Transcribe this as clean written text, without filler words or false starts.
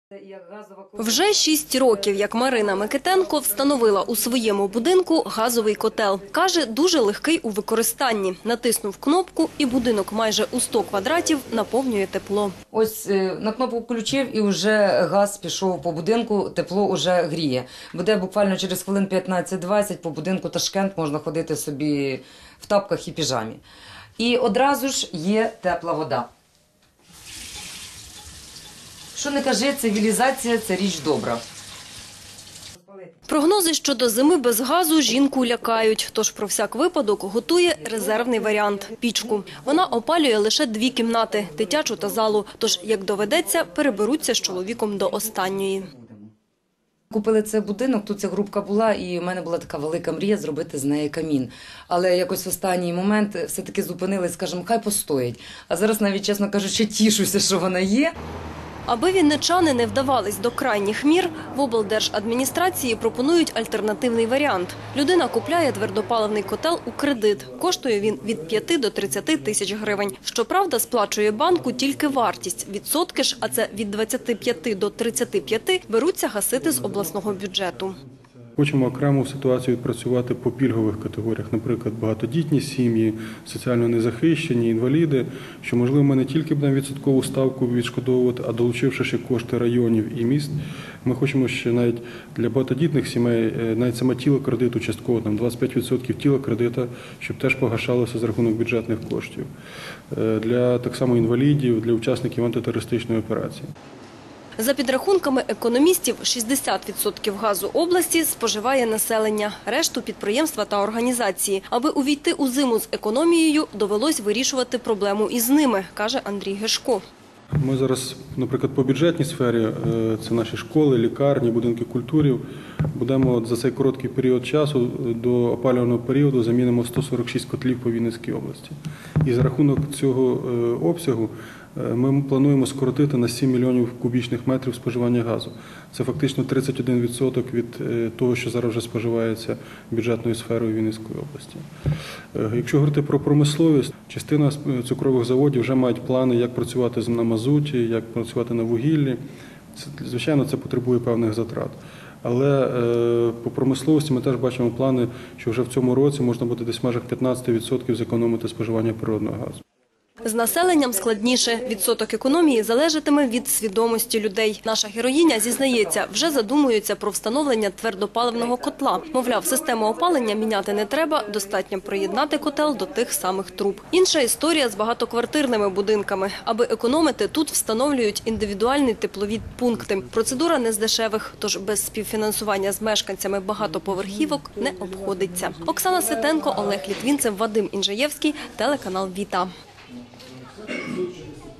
Вже 6 років, як Марина Микитенко встановила у своєму будинку газовий котел. Каже, дуже легкий у використанні. Натиснув кнопку і будинок майже у 100 квадратів наповнює тепло. Ось на кнопку включив і вже газ пішов по будинку, тепло вже гріє. Буде буквально через хвилин 15-20 по будинку Ташкент можна ходити собі в тапках і піжамі. І одразу ж є тепла вода. Що не кажи, цивілізація – це річ добра. Прогнози щодо зими без газу жінку лякають, тож про всяк випадок готує резервний варіант – пічку. Вона опалює лише 2 кімнати – дитячу та залу, тож, як доведеться, переберуться з чоловіком до останньої. Купили цей будинок, тут ця грубка була, і в мене була така велика мрія зробити з неї камін. Але якось в останній момент все-таки зупинились, скажімо, хай постоїть. А зараз навіть, чесно кажучи, тішуся, що вона є. Аби вінничани не вдавались до крайніх мір, в облдержадміністрації пропонують альтернативний варіант. Людина купляє твердопаливний котел у кредит. Коштує він від 5 до 30 тисяч гривень. Щоправда, сплачує банку тільки вартість. Відсотки ж, а це від 25 до 35, беруться гасити з обласного бюджету. Хочемо окрему ситуацію відпрацювати по пільгових категоріях, наприклад, багатодітні сім'ї, соціально незахищені, інваліди, що, можливо, ми не тільки будемо відсоткову ставку відшкодовувати, а долучивши ще кошти районів і міст, ми хочемо ще навіть для багатодітних сімей, навіть саме тіло кредиту частково, там 25% тіла кредита, щоб теж погашалося за рахунок бюджетних коштів. Для так само інвалідів, для учасників антитерористичної операції. За підрахунками економістів, 60% газу області споживає населення, решту – підприємства та організації. Аби увійти у зиму з економією, довелось вирішувати проблему із ними, каже Андрій Гешко. Ми зараз, наприклад, по бюджетній сфері, це наші школи, лікарні, будинки культури, будемо за цей короткий період часу до опалювального періоду замінимо 146 котлів по Вінницькій області. І за рахунок цього обсягу ми плануємо скоротити на 7 мільйонів кубічних метрів споживання газу. Це фактично 31% від того, що зараз вже споживається бюджетною сферою Вінницької області. Якщо говорити про промисловість, частина цукрових заводів вже мають плани, як працювати на мазуті, як працювати на вугіллі. Звичайно, це потребує певних затрат. Але по промисловості ми теж бачимо плани, що вже в цьому році можна буде десь в межах 15% зекономити споживання природного газу. З населенням складніше. Відсоток економії залежатиме від свідомості людей. Наша героїня зізнається, вже задумується про встановлення твердопаливного котла. Мовляв, систему опалення міняти не треба, достатньо приєднати котел до тих самих труб. Інша історія з багатоквартирними будинками. Аби економити, тут встановлюють індивідуальні теплові пункти. Процедура не з дешевих, тож без співфінансування з мешканцями багатоповерхівок не обходиться. Оксана Світенко, Олег Літвінцев, Вадим Інжаєвський, телеканал «Віта».